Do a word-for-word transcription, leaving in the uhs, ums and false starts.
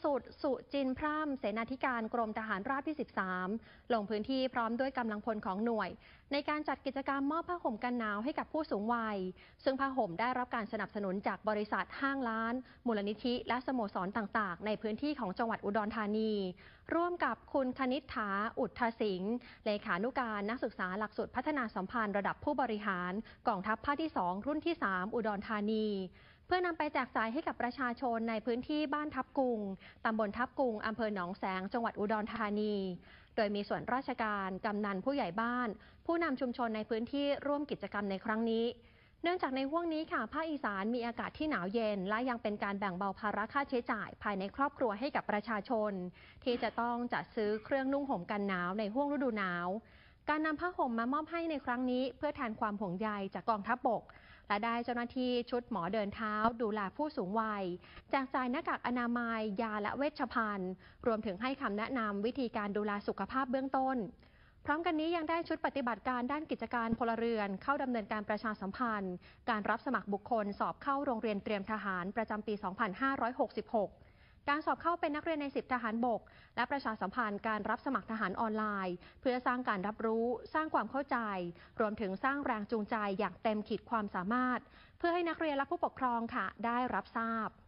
สุดสุจินทร์พร่ำเสนาธิการกรมทหารราบที่ สิบสาม ลงพื้นที่พร้อมด้วยกำลังพลของหน่วยในการจัดกิจกรรมมอบผ้าห่มกันหนาวให้กับผู้สูงวัยซึ่งผ้าห่มได้รับการสนับสนุนจากบริษัทห้างร้านมูลนิธิและสโมสรต่างๆในพื้นที่ของจังหวัดอุดรธานีร่วมกับคุณคณิษฐาอุทธสิงห์เลขานุการนักศึกษาหลักสูตรพัฒนาสัมพันธ์ระดับผู้บริหารกองทัพภาคที่สองรุ่นที่สามอุดรธานีเพื่อนำไปแจกจ่ายให้กับประชาชนในพื้นที่บ้านทับกุงตำบลทับกุงอำเภอหนองแสงจังหวัดอุดรธานีโดยมีส่วนราชการกำนันผู้ใหญ่บ้านผู้นำชุมชนในพื้นที่ร่วมกิจกรรมในครั้งนี้เนื่องจากในห่วงนี้ค่ะภาคอีสานมีอากาศที่หนาวเย็นและยังเป็นการแบ่งเบาภาระค่าใช้จ่ายภายในครอบครัวให้กับประชาชนที่จะต้องจัดซื้อเครื่องนุ่งห่มกันหนาวในห่วงฤดูหนาวการนำผ้าห่มมามอบให้ในครั้งนี้เพื่อแทนความห่วงใยจากกองทัพบกและได้เจ้าหน้าที่ชุดหมอเดินเท้าดูแลผู้สูงวัยแจกจ่ายหน้ากากอนามัยยาและเวชภัณฑ์รวมถึงให้คำแนะนำวิธีการดูแลสุขภาพเบื้องต้นพร้อมกันนี้ยังได้ชุดปฏิบัติการด้านกิจการพลเรือนเข้าดำเนินการประชาสัมพันธ์การรับสมัครบุคคลสอบเข้าโรงเรียนเตรียมทหารประจำปี สองพันห้าร้อยหกสิบหก การสอบเข้าเป็นนักเรียนในสิบทหารบกและประชาสัมพันธ์การรับสมัครทหารออนไลน์เพื่อสร้างการรับรู้สร้างความเข้าใจรวมถึงสร้างแรงจูงใจอย่างเต็มขีดความสามารถเพื่อให้นักเรียนและผู้ปกครองค่ะได้รับทราบ